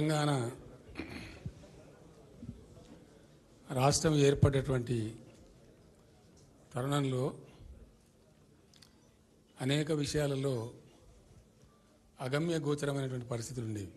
తెలంగాణ రాష్ట్రం ఏర్పడేటువంటి తరుణంలో అనేక విషయాలలో అగమ్య గోచరమైనటువంటి పరిస్థితులు ఉండేవి.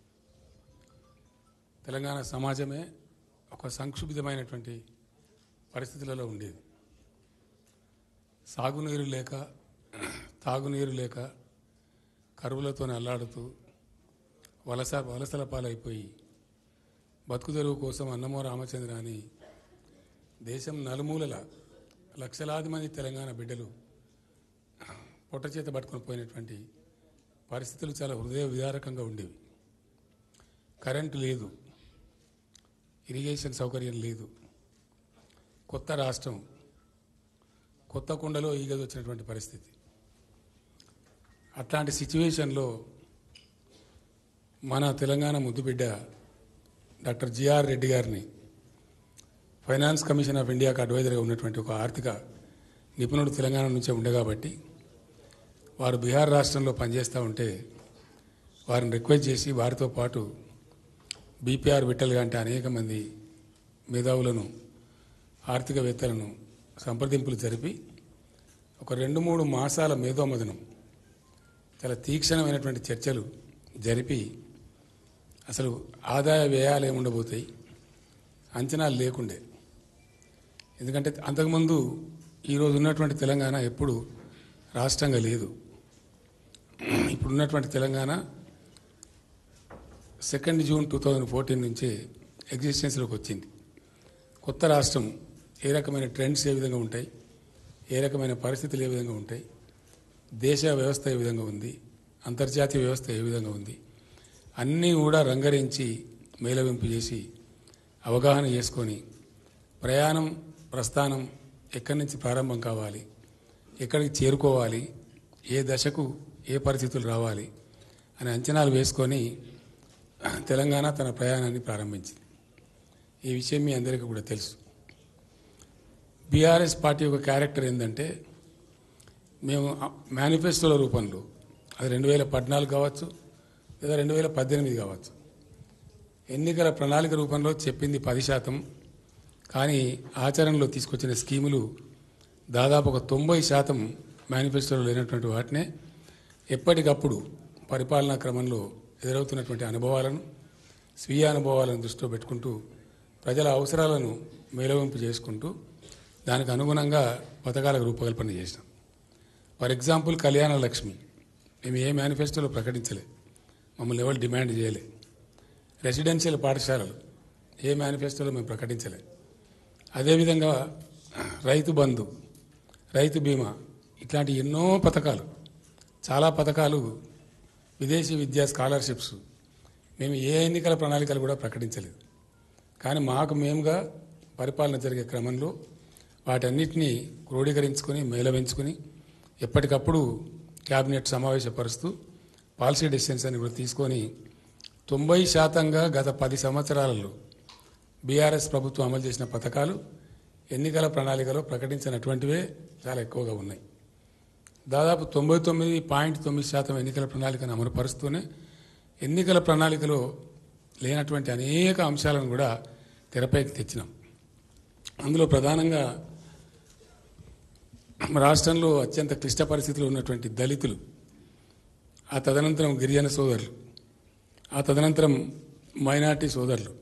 తెలంగాణ సమాజమే ఒక సంక్షుభితమైనటువంటి పరిస్థితులలో ఉండేది. సాగునీరు లేక, తాగునీరు లేక, కరువులతో అల్లాడుతూ వలసల పాలైపోయి బతుకుదెరువు కోసం అన్నమో రామచంద్ర అని దేశం నలుమూలల లక్షలాది మంది తెలంగాణ బిడ్డలు పొట్ట చేత పట్టుకొని పోయినటువంటి పరిస్థితులు చాలా హృదయ విదారకంగా ఉండేవి. కరెంటు లేదు, ఇరిగేషన్ సౌకర్యం లేదు, కొత్త రాష్ట్రం, కొత్త కుండలో ఈగది వచ్చినటువంటి పరిస్థితి. అట్లాంటి సిచ్యువేషన్లో మన తెలంగాణ ముద్దుబిడ్డ డాక్టర్ జిఆర్ రెడ్డి గారిని ఫైనాన్స్ కమిషన్ ఆఫ్ ఇండియాకు అడ్వైజర్గా ఉన్నటువంటి ఒక ఆర్థిక నిపుణుడు తెలంగాణ నుంచే ఉండే కాబట్టి వారు బీహార్ రాష్ట్రంలో పనిచేస్తూ ఉంటే వారిని రిక్వెస్ట్ చేసి వారితో పాటు బీపీఆర్ విఠల్ అంటే అనేక మంది మేధావులను, ఆర్థికవేత్తలను సంప్రదింపులు జరిపి ఒక 2-3 మాసాల మేధోమదనం, చాలా తీక్షణమైనటువంటి చర్చలు జరిపి అసలు ఆదాయ వ్యయాలు ఏముండబోతాయి అంచనాలు లేకుండే. ఎందుకంటే అంతకుముందు ఈరోజు ఉన్నటువంటి తెలంగాణ ఎప్పుడు రాష్ట్రంగా లేదు. ఇప్పుడున్నటువంటి తెలంగాణ 2 జూన్ 2014 నుంచే ఎగ్జిస్టెన్స్లోకి వచ్చింది. కొత్త రాష్ట్రం ఏ రకమైన ట్రెండ్స్ ఏ విధంగా ఉంటాయి, ఏ రకమైన పరిస్థితులు ఏ విధంగా ఉంటాయి, దేశ వ్యవస్థ ఏ విధంగా ఉంది, అంతర్జాతీయ వ్యవస్థ ఏ విధంగా ఉంది, అన్నీ కూడా రంగరించి మేళవింపు చేసి అవగాహన చేసుకొని ప్రయాణం, ప్రస్థానం ఎక్కడి నుంచి ప్రారంభం కావాలి, ఎక్కడికి చేరుకోవాలి, ఏ దశకు ఏ పరిస్థితులు రావాలి అని అంచనాలు వేసుకొని తెలంగాణ తన ప్రయాణాన్ని ప్రారంభించింది. ఈ విషయం మీ అందరికీ కూడా తెలుసు. బీఆర్ఎస్ పార్టీ యొక్క క్యారెక్టర్ ఏంటంటే, మేము మేనిఫెస్టోల రూపంలో అది 2014 కావచ్చు లేదా 2018 కావచ్చు, ఎన్నికల ప్రణాళిక రూపంలో చెప్పింది 10%, కానీ ఆచరణలో తీసుకొచ్చిన స్కీములు దాదాపు ఒక 90% మేనిఫెస్టోలో లేనటువంటి వాటినే ఎప్పటికప్పుడు పరిపాలనా క్రమంలో ఎదురవుతున్నటువంటి అనుభవాలను, స్వీయ అనుభవాలను దృష్టిలో పెట్టుకుంటూ ప్రజల అవసరాలను మేళవింపు చేసుకుంటూ దానికి అనుగుణంగా పథకాలకు రూపకల్పన చేసినాం. ఫర్ ఎగ్జాంపుల్ కళ్యాణ లక్ష్మి మేము ఏ మేనిఫెస్టోలో ప్రకటించలే, మమ్మల్ని ఎవరు డిమాండ్ చేయలే. రెసిడెన్షియల్ పాఠశాలలు ఏ మేనిఫెస్టోలో మేము ప్రకటించలే. అదేవిధంగా రైతు బంధు, రైతు బీమా, ఇట్లాంటి ఎన్నో పథకాలు, చాలా పథకాలు, విదేశీ విద్యా స్కాలర్షిప్స్ మేము ఏ ఎన్నికల ప్రణాళికలు కూడా ప్రకటించలేదు. కానీ మాకు మేముగా పరిపాలన జరిగే క్రమంలో వాటన్నిటినీ క్రోడీకరించుకొని మేళవించుకొని ఎప్పటికప్పుడు క్యాబినెట్ సమావేశపరుస్తూ పాలసీ డెసిషన్స్ అని కూడా తీసుకొని 90% గత 10 సంవత్సరాలలో బీఆర్ఎస్ ప్రభుత్వం అమలు చేసిన పథకాలు ఎన్నికల ప్రణాళికలో ప్రకటించినటువంటివే చాలా ఎక్కువగా ఉన్నాయి. దాదాపు 99.9% ఎన్నికల ప్రణాళికను అమలుపరుస్తూనే ఎన్నికల ప్రణాళికలో లేనటువంటి అనేక అంశాలను కూడా తెరపైకి తెచ్చినాం. అందులో ప్రధానంగా రాష్ట్రంలో అత్యంత క్లిష్ట పరిస్థితులు ఉన్నటువంటి దళితులు, ఆ తదనంతరం గిరిజన సోదరులు, ఆ తదనంతరం మైనార్టీ సోదరులు,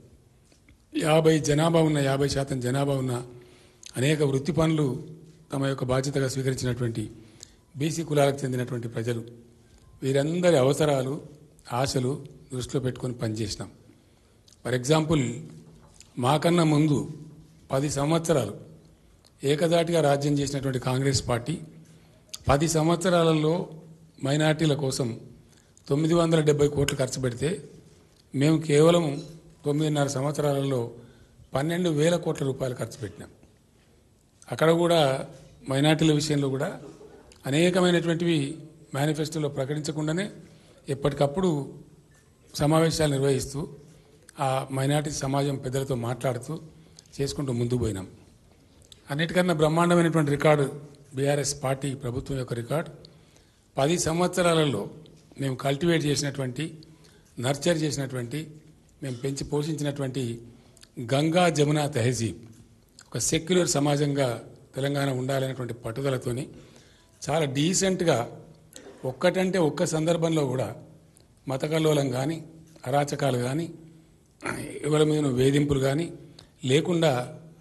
50% జనాభా ఉన్న అనేక వృత్తి పనులు తమ యొక్క బాధ్యతగా స్వీకరించినటువంటి బీసీ కులాలకు చెందినటువంటి ప్రజలు, వీరందరి అవసరాలు, ఆశలు దృష్టిలో పెట్టుకొని పనిచేసినాం. ఫర్ ఎగ్జాంపుల్ మాకన్నా ముందు 10 సంవత్సరాలు ఏకదాటిగా రాజ్యం చేసినటువంటి కాంగ్రెస్ పార్టీ 10 సంవత్సరాలలో మైనార్టీల కోసం 970 కోట్లు ఖర్చు పెడితే మేము కేవలం 9.5 సంవత్సరాలలో 12,000 కోట్ల రూపాయలు ఖర్చు పెట్టినాం. అక్కడ కూడా మైనార్టీల విషయంలో కూడా అనేకమైనటువంటివి మేనిఫెస్టోలో ప్రకటించకుండానే ఎప్పటికప్పుడు సమావేశాలు నిర్వహిస్తూ ఆ మైనార్టీ సమాజం పెద్దలతో మాట్లాడుతూ చేసుకుంటూ ముందుకు పోయినాం. అన్నిటికన్నా బ్రహ్మాండమైనటువంటి రికార్డు బీఆర్ఎస్ పార్టీ ప్రభుత్వం యొక్క రికార్డు. 10 సంవత్సరాలలో మేము కల్టివేట్ చేసినటువంటి, నర్చర్ చేసినటువంటి మేము పెంచి పోషించినటువంటి గంగా జమున తెహజీబ్ ఒక సెక్యులర్ సమాజంగా తెలంగాణ ఉండాలనేటువంటి పట్టుదలతోని చాలా డీసెంట్గా ఒక్కటంటే ఒక్క సందర్భంలో కూడా మతకల్లోలం కానీ అరాచకాలు కానీ ఎవరి మీద వేధింపులు కానీ లేకుండా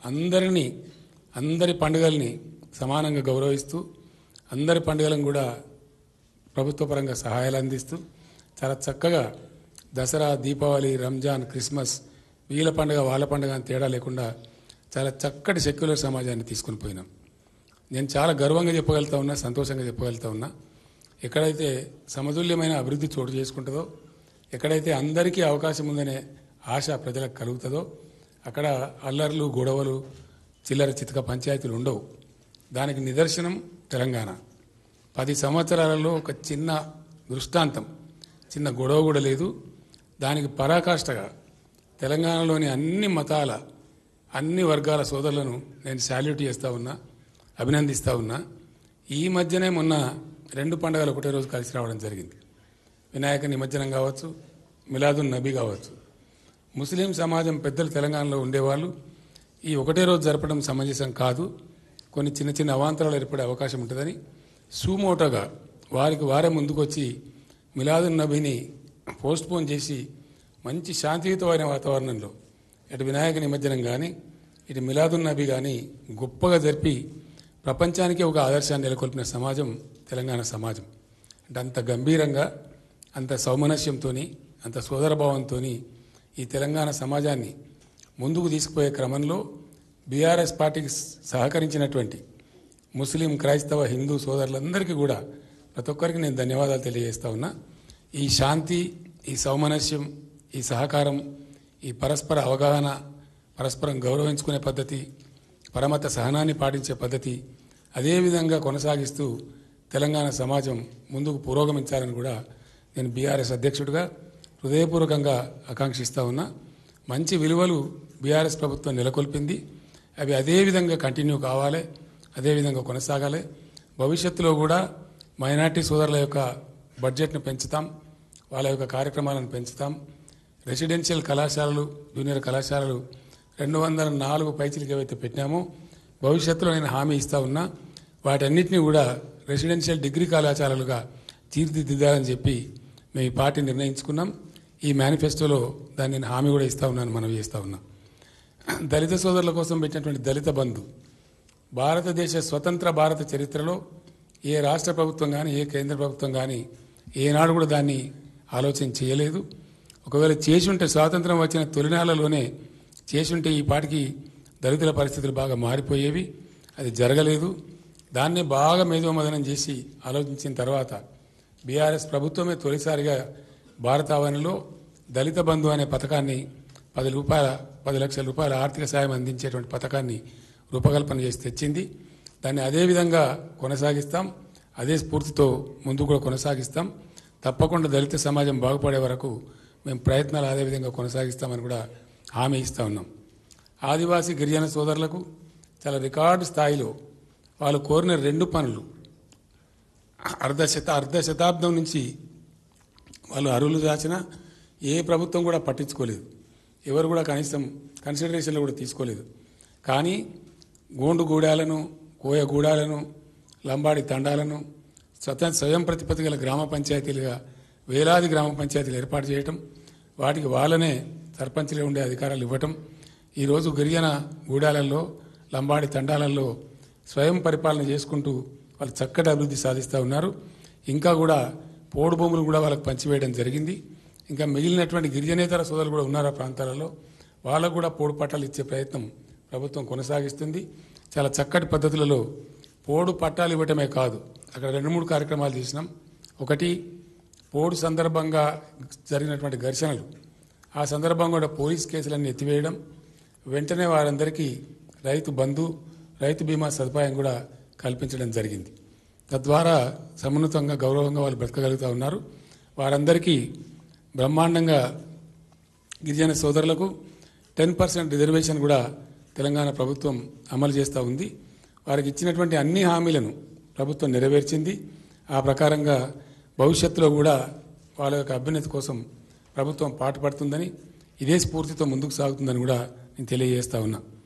అందరి పండుగల్ని సమానంగా గౌరవిస్తూ అందరి పండుగలను కూడా ప్రభుత్వపరంగా సహాయాలు అందిస్తూ చాలా చక్కగా దసరా, దీపావళి, రంజాన్, క్రిస్మస్ వీళ్ళ పండుగ వాళ్ళ పండుగ అని తేడా లేకుండా చాలా చక్కటి సెక్యులర్ సమాజాన్ని తీసుకుని పోయినాం. నేను చాలా గర్వంగా చెప్పగలుగుతా ఉన్నా, సంతోషంగా చెప్పగలుగుతా ఉన్నా. ఎక్కడైతే సమతుల్యమైన అభివృద్ధి చోటు చేసుకుంటుందో, ఎక్కడైతే అందరికీ అవకాశం ఉందనే ఆశ ప్రజలకు కలుగుతుందో అక్కడ అల్లర్లు, గొడవలు, చిల్లర చితక పంచాయతీలు ఉండవు. దానికి నిదర్శనం తెలంగాణ. 10 సంవత్సరాలలో ఒక చిన్న దృష్టాంతం, చిన్న గొడవ కూడా లేదు. దానికి పరాకాష్ఠగా తెలంగాణలోని అన్ని మతాల, అన్ని వర్గాల సోదరులను నేను సాల్యూట్ చేస్తూ ఉన్నా, అభినందిస్తూ ఉన్నా. ఈ మధ్యనే మొన్న 2 పండుగలు ఒకటే రోజు కలిసి రావడం జరిగింది. వినాయక నిమజ్జనం కావచ్చు, మిలాదున్ నబీ కావచ్చు. ముస్లిం సమాజం పెద్దలు తెలంగాణలో ఉండేవాళ్ళు ఈ ఒకటే రోజు జరపడం సమంజసం కాదు, కొన్ని చిన్న చిన్న అవాంతరాలు ఏర్పడే అవకాశం ఉంటుందని సుమోటోగా వారికి వారే ముందుకొచ్చి మిలాదున్ నబీని పోస్ట్పోన్ చేసి మంచి శాంతియుతమైన వాతావరణంలో ఇటు వినాయక నిమజ్జనం కానీ ఇటు మిలాదున్ నబీ కానీ గొప్పగా జరిపి ప్రపంచానికి ఒక ఆదర్శాన్ని నెలకొల్పిన సమాజం తెలంగాణ సమాజం. అంటే అంత గంభీరంగా, అంత సౌమనస్యంతో, అంత సోదరభావంతో ఈ తెలంగాణ సమాజాన్ని ముందుకు తీసుకుపోయే క్రమంలో బీఆర్ఎస్ పార్టీకి సహకరించినటువంటి ముస్లిం, క్రైస్తవ, హిందూ సోదరులందరికీ కూడా ప్రతి ఒక్కరికి నేను ధన్యవాదాలు తెలియజేస్తా ఉన్నా. ఈ శాంతి, ఈ సౌమనస్యం, ఈ సహకారం, ఈ పరస్పర అవగాహన, పరస్పరం గౌరవించుకునే పద్ధతి, పరమత సహనాన్ని పాటించే పద్ధతి అదేవిధంగా కొనసాగిస్తూ తెలంగాణ సమాజం ముందుకు పురోగమించాలని కూడా నేను బీఆర్ఎస్ అధ్యక్షుడిగా హృదయపూర్వకంగా ఆకాంక్షిస్తూ ఉన్నా. మంచి విలువలు బీఆర్ఎస్ ప్రభుత్వం నెలకొల్పింది. అవి అదేవిధంగా కంటిన్యూ కావాలి, అదేవిధంగా కొనసాగాలి. భవిష్యత్తులో కూడా మైనార్టీ సోదరుల యొక్క బడ్జెట్ను పెంచుతాం, వాళ్ళ యొక్క కార్యక్రమాలను పెంచుతాం. రెసిడెన్షియల్ కళాశాలలు, జూనియర్ కళాశాలలు 204 పైచీలకు ఏవైతే పెట్టినామో భవిష్యత్తులో నేను హామీ ఇస్తా ఉన్నా. వాటన్నిటినీ కూడా రెసిడెన్షియల్ డిగ్రీ కళాశాలలుగా తీర్చిదిద్దాలని చెప్పి మేము ఈ పార్టీ నిర్ణయించుకున్నాం. ఈ మేనిఫెస్టోలో దాన్ని నేను హామీ కూడా ఇస్తా ఉన్నాను, మనవి చేస్తా ఉన్నా. దళిత సోదరుల కోసం పెట్టినటువంటి దళిత బంధు భారతదేశ స్వతంత్ర భారత చరిత్రలో ఏ రాష్ట్ర ప్రభుత్వం కానీ, ఏ కేంద్ర ప్రభుత్వం కానీ ఏనాడు కూడా దాన్ని ఆలోచన చేయలేదు. ఒకవేళ చేసుంటే స్వాతంత్రం వచ్చిన తొలినాళ్లలోనే చేసుంటే ఈ పాటికి దళితుల పరిస్థితులు బాగా మారిపోయేవి. అది జరగలేదు. దాన్ని బాగా మేధోమదనం చేసి ఆలోచించిన తర్వాత బీఆర్ఎస్ ప్రభుత్వమే తొలిసారిగా భారతావనిలో దళిత బంధు అనే పథకాన్ని 10 లక్షల రూపాయల ఆర్థిక సాయం అందించేటువంటి పథకాన్ని రూపకల్పన చేసి తెచ్చింది. దాన్ని అదేవిధంగా కొనసాగిస్తాం, అదే స్ఫూర్తితో ముందు కూడా కొనసాగిస్తాం. తప్పకుండా దళిత సమాజం బాగుపడే వరకు మేము ప్రయత్నాలు అదేవిధంగా కొనసాగిస్తామని కూడా హామీ ఇస్తా ఉన్నాం. ఆదివాసీ గిరిజన సోదరులకు చాలా రికార్డు స్థాయిలో వాళ్ళు కోరిన 2 పనులు అర్ధ శతాబ్దం నుంచి వాళ్ళు అరువులు దాచినా ఏ ప్రభుత్వం కూడా పట్టించుకోలేదు, ఎవరు కూడా కనీసం కన్సిడరేషన్లో కూడా తీసుకోలేదు. కానీ గోండు గూడాలను, కోయ గూడాలను, లంబాడి తండాలను స్వయం ప్రతిపత్తి గల గ్రామ పంచాయతీలుగా వేలాది గ్రామ పంచాయతీలు ఏర్పాటు చేయటం, వాటికి వాళ్ళనే సర్పంచ్లే ఉండే అధికారాలు ఇవ్వటం, ఈరోజు గిరిజన గూడాలలో, లంబాడి తండాలలో స్వయం పరిపాలన చేసుకుంటూ వాళ్ళు చక్కటి అభివృద్ధి సాధిస్తూ ఉన్నారు. ఇంకా కూడా పోడు భూములు కూడా వాళ్ళకు పంచివేయడం జరిగింది. ఇంకా మిగిలినటువంటి గిరిజనేతర సోదరులు కూడా ఉన్నారు ఆ ప్రాంతాలలో, వాళ్ళకు కూడా పోడు పట్టాలు ఇచ్చే ప్రయత్నం ప్రభుత్వం కొనసాగిస్తుంది. చాలా చక్కటి పద్ధతులలో పోడు పట్టాలు ఇవ్వటమే కాదు, అక్కడ 2-3 కార్యక్రమాలు చేసినాం. ఒకటి, పోడు సందర్భంగా జరిగినటువంటి ఘర్షణలు, ఆ సందర్భంగా కూడా పోలీస్ కేసులన్నీ ఎత్తివేయడం, వెంటనే వారందరికీ రైతు బంధు, రైతు బీమా సదుపాయం కూడా కల్పించడం జరిగింది. తద్వారా సమున్నతంగా గౌరవంగా వాళ్ళు బ్రతకగలుగుతూ ఉన్నారు. వారందరికీ బ్రహ్మాండంగా గిరిజన సోదరులకు 10% రిజర్వేషన్ కూడా తెలంగాణ ప్రభుత్వం అమలు చేస్తూ ఉంది. వారికి ఇచ్చినటువంటి అన్ని హామీలను ప్రభుత్వం నెరవేర్చింది. ఆ ప్రకారంగా భవిష్యత్తులో కూడా వాళ్ళ యొక్క అభ్యున్నతి కోసం ప్రభుత్వం పాటుపడుతుందని ఇదే స్ఫూర్తితో ముందుకు సాగుతుందని కూడా నేను తెలియజేస్తా ఉన్నా.